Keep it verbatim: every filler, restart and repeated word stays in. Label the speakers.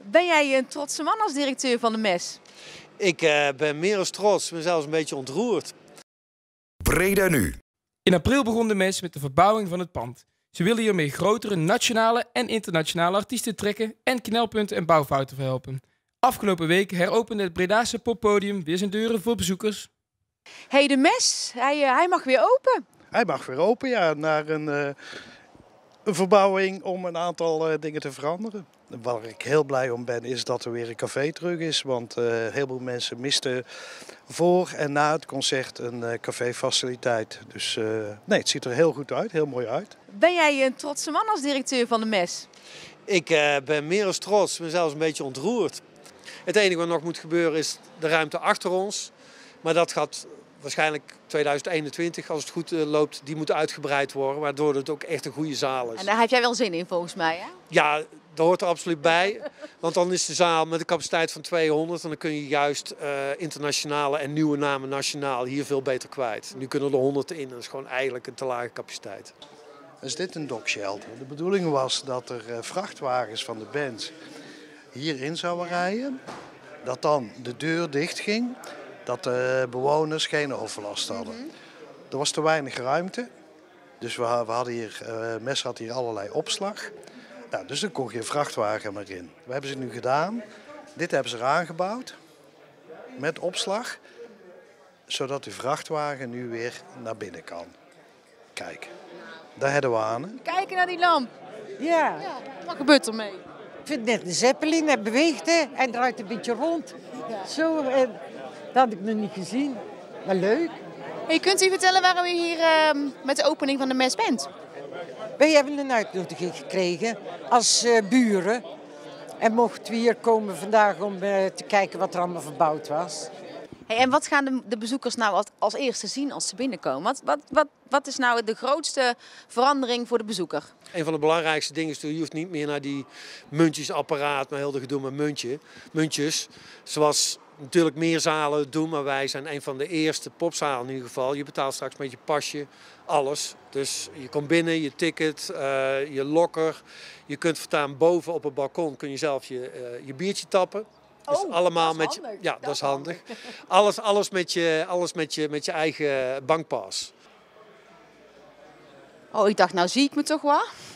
Speaker 1: Ben jij een trotse man als directeur van de Mes?
Speaker 2: Ik uh, ben meer als trots, ik ben zelfs een beetje ontroerd.
Speaker 3: Breda nu.
Speaker 4: In april begon de Mes met de verbouwing van het pand. Ze willen hiermee grotere nationale en internationale artiesten trekken en knelpunten en bouwfouten verhelpen. Afgelopen week heropende het Bredaanse poppodium weer zijn deuren voor bezoekers.
Speaker 1: Hey, de Mes, hij, uh, hij mag weer open.
Speaker 5: Hij mag weer open, ja, naar een, uh, een verbouwing om een aantal uh, dingen te veranderen. Waar ik heel blij om ben is dat er weer een café terug is. Want uh, heel veel mensen misten voor en na het concert een uh, caféfaciliteit. Dus uh, nee, het ziet er heel goed uit, heel mooi uit.
Speaker 1: Ben jij een trotse man als directeur van de Mes?
Speaker 2: Ik uh, ben meer als trots, ik ben zelfs een beetje ontroerd. Het enige wat nog moet gebeuren is de ruimte achter ons. Maar dat gaat waarschijnlijk tweeduizend eenentwintig, als het goed uh, loopt, die moet uitgebreid worden. Waardoor het ook echt een goede zaal is.
Speaker 1: En daar heb jij wel zin in volgens mij, hè?
Speaker 2: Ja, dat hoort er absoluut bij. Want dan is de zaal met een capaciteit van tweehonderd. En dan kun je juist uh, internationale en nieuwe namen nationaal hier veel beter kwijt. Nu kunnen er honderd in. Dat is gewoon eigenlijk een te lage capaciteit.
Speaker 5: Is dit een dockshelter? De bedoeling was dat er uh, vrachtwagens van de band hierin zouden rijden. Dat dan de deur dicht ging. Dat de bewoners geen overlast hadden. Mm-hmm. Er was te weinig ruimte. Dus we, we hadden hier, uh, Mes had hier allerlei opslag. Nou, dus dan kon geen vrachtwagen meer in. We hebben ze nu gedaan. Dit hebben ze eraan gebouwd. Met opslag. Zodat de vrachtwagen nu weer naar binnen kan. Kijk, daar hebben we aan.
Speaker 1: Kijken naar die lamp.
Speaker 6: Ja.
Speaker 1: ja. Wat gebeurt er mee?
Speaker 6: Ik vind het net een zeppelin. Hij beweegt hè. Hij draait een beetje rond. Ja. Zo, en dat had ik nog niet gezien. Maar leuk.
Speaker 1: Hey, kunt u vertellen waarom u hier uh, met de opening van de Mes bent?
Speaker 6: Wij hebben een uitnodiging gekregen als uh, buren. En mochten we hier komen vandaag om uh, te kijken wat er allemaal verbouwd was.
Speaker 1: Hey, en wat gaan de, de bezoekers nou als, als eerste zien als ze binnenkomen? Wat, wat, wat, wat is nou de grootste verandering voor de bezoeker?
Speaker 2: Een van de belangrijkste dingen is, je hoeft niet meer naar die muntjesapparaat, maar heel de gedoe met muntje, muntjes. Zoals natuurlijk meer zalen doen, maar wij zijn een van de eerste popzalen in ieder geval. Je betaalt straks met je pasje, alles. Dus je komt binnen, je ticket, uh, je lokker. Je kunt voortaan boven op het balkon kun je zelf je, uh, je biertje tappen. Dus
Speaker 1: oh,
Speaker 2: allemaal
Speaker 1: dat is
Speaker 2: met je,
Speaker 1: handig.
Speaker 2: ja,
Speaker 1: dat,
Speaker 2: dat is handig. Alles, alles, met je, alles met je, met je eigen bankpas.
Speaker 1: Oh, ik dacht, nou zie ik me toch wel.